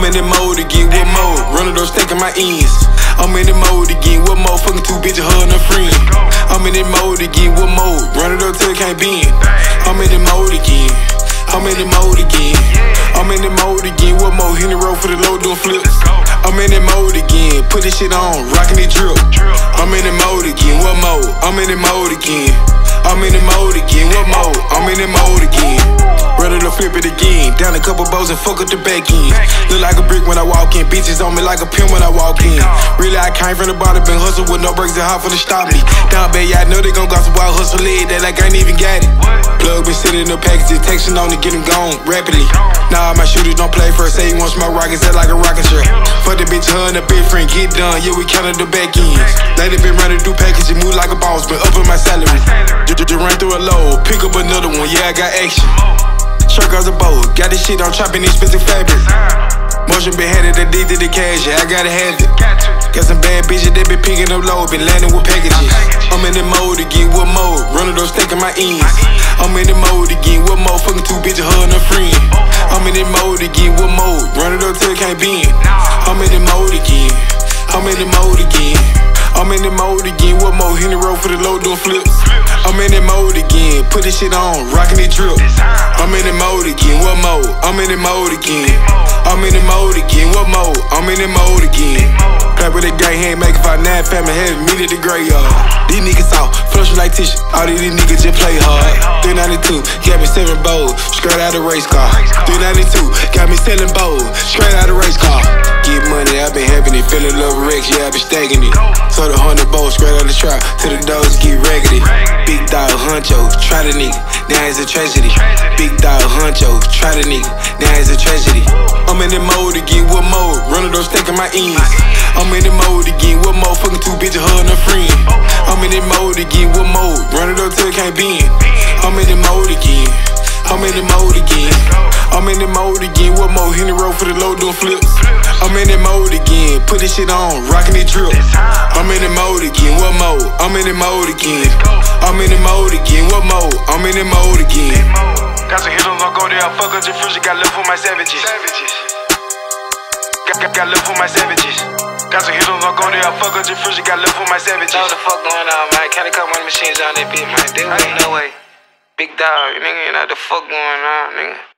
in the mode again, what more? Running those stacking my ends. I'm in the mode again, what more? Fucking two bitches, her and a friend. I'm in the mode again, what more? Running up till it can't bend. I'm in the mode again. I'm in the mode again. I'm in the mode again, what more? Hit the road for the low, doing flips. I'm in the mode again, put this shit on, rockin' the drip. I'm in the mode again, what more? I'm in the mode again. I'm in the mode again, what more? I'm in the mode again. Ready to flip it again, down a couple bows and fuck up the back end. Look like a brick when I walk in, bitches on me like a pin when I walk in. Really, I came from the bottom, been hustle with no breaks and hard for to stop me. Down bad, yeah, I know they gon' gossip while hustle it, that like I ain't even got it. Plug been sitting in the packages, texting on to get them gone rapidly. Nah, my shooters don't play first, say he want smoke rockets, that like a rocket ship. Fuck the bitch, her and the big friend, get done, yeah, we counted the back ends. Lately been running through packages, move like a boss, been upping my salary. Just run through a load, pick up another one, yeah, I got action. Shirt girls a boat, got this shit on chopping expensive fabric. Motion been headed addicted to cash, yeah, I gotta have it. Got some bad bitches that been picking up low, been landing with packages. I'm in the mode again, what more? Running those stacking my ends. I'm in the mode again, what more? Fucking two bitches, her and a friend. I'm in the mode again, what more? Running up till it can't bend. I'm in the mode again. I'm in the mode again. I'm in the mode again, what more? Hit the road for the low, doing flips. I'm in the mode again, put this shit on, rockin' the drip. I'm in the mode again, what more? I'm in the mode again. I'm in the mode again, what more? I'm in the mode again. Clap with a gay hand, make it 5'9", family head, meet at the graveyard. These niggas soft, flush like tissue, all these niggas just play hard. 392, got me 7 bowls, straight out of race car. 392, got me selling bowls, straight out of race car. Get money, I been having it, feeling love wrecks, yeah, I been stacking it. Sold 100 bowls, straight out the trap, till the dogs get raggedy. Big dog huncho, try the nigga, now it's a tragedy. Big dog huncho, try the nigga, now it's a tragedy. I'm in the mode again, what more? Running those stacking my ends. I'm in the mode again, what more? Fucking two bitches, her and a friend. I'm in the mode again, what more? Running up till it can't bend. I'm in the mode again. I'm in the mode again. I'm in the mode again, what more? Hit the road for the low, doing flips. I'm in the mode again, put this shit on, rockin' the drip. I'm in the mode again, what more? I'm in the mode again. I'm in the mode again, what more? I'm in the mode again. Got some hitters on go there, fuck up the future, got love for my savages. Got love for my savages. Got some hitters on go there, fuck up the future, got love for my savages. Know what the fuck going on, man? Calico money machines on that bitch, man. They ain't no way. Big dog, nigga, you know what the fuck going on, nigga.